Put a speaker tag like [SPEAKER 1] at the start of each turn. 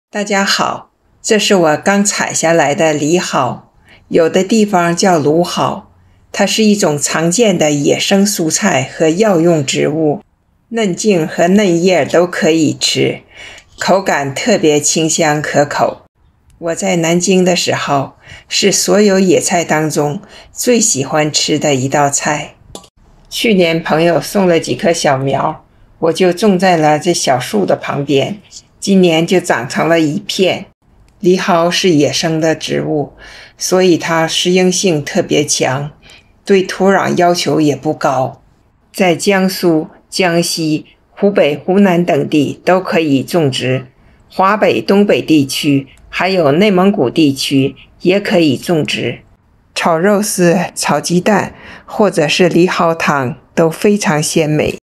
[SPEAKER 1] 大家好，这是我刚采下来的梨蒿，有的地方叫芦蒿，它是一种常见的野生蔬菜和药用植物，嫩茎和嫩叶都可以吃，口感特别清香可口。我在南京的时候，是所有野菜当中最喜欢吃的一道菜。去年朋友送了几棵小苗，我就种在了这小树的旁边，今年就长成了一片。梨蒿是野生的植物，所以它适应性特别强，对土壤要求也不高。在江苏、江西、湖北、湖南等地都可以种植，华北、东北地区还有内蒙古地区也可以种植。炒肉丝、炒鸡蛋或者是梨蒿汤都非常鲜美。